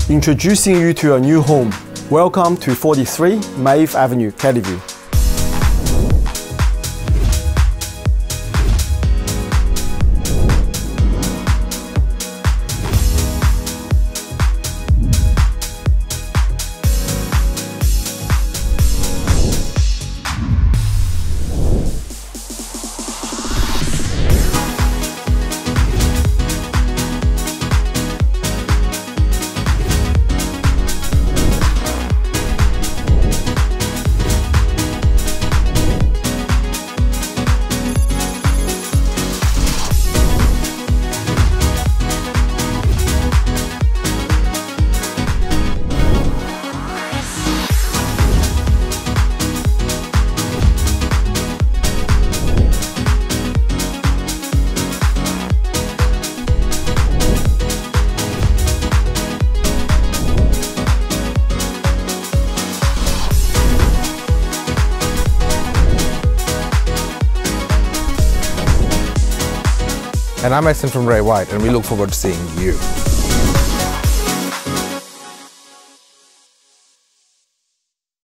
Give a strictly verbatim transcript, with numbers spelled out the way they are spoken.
Introducing you to your new home. Welcome to forty-three Maeve Avenue, Kellyville. And I'm Edson from Ray White, and we look forward to seeing you.